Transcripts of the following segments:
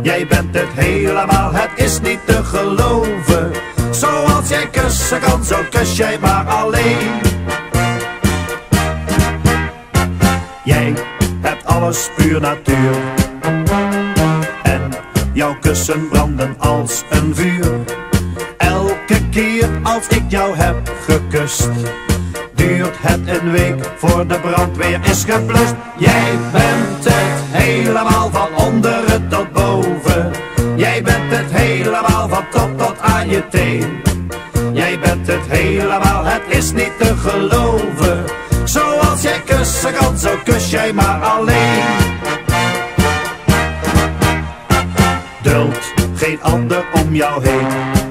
Jij bent het helemaal, het is niet te geloven. Zoals jij kussen kan, zo kus jij maar alleen. Jij hebt alles puur natuur. En jouw kussen branden als een vuur. Elke keer als ik jou heb gekust, duurt het een week voor de brandweer is geblust. Jij bent het helemaal van onderen tot boven. Jij bent het helemaal van top tot aan je teen. Jij bent het helemaal, het is niet te geloven. Zoals jij kussen kan, zo kus jij maar alleen. Duld geen ander om jou heen.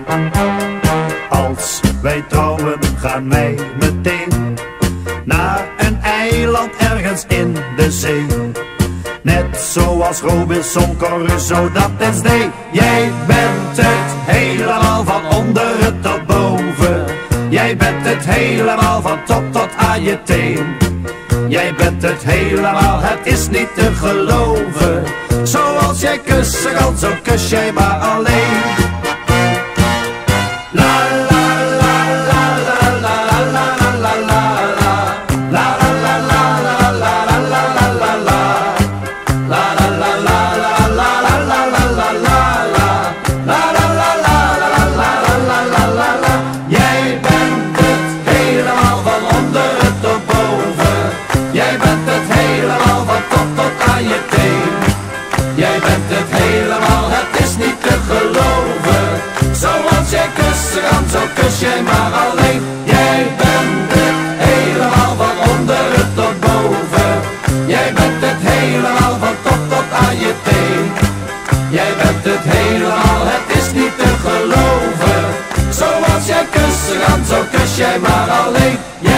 Als wij trouwen gaan wij meteen naar een eiland ergens in de zee. Net zoals Robinson Crusoe dat eens deed. Jij bent het helemaal van onderen tot boven. Jij bent het helemaal van top tot aan je teen. Jij bent het helemaal, het is niet te geloven. Zoals jij kussen kan, zo kus jij maar alleen. La la la la la la la la la la. La la la la la la la la la la. La la la la la la la la la la la. La la la la la la la la la. Jij bent het helemaal van onderen tot boven. Jij bent het helemaal van top tot aan je teen. Jij bent het helemaal, het is niet te geloven. Zoals jij kussen kan, zo kus jij maar alleen. Jij bent het helemaal van onderen tot boven. Jij bent het helemaal van top tot aan je teen. Jij bent het helemaal, het is niet te geloven. Zoals jij kussen kan, zo kus jij maar alleen.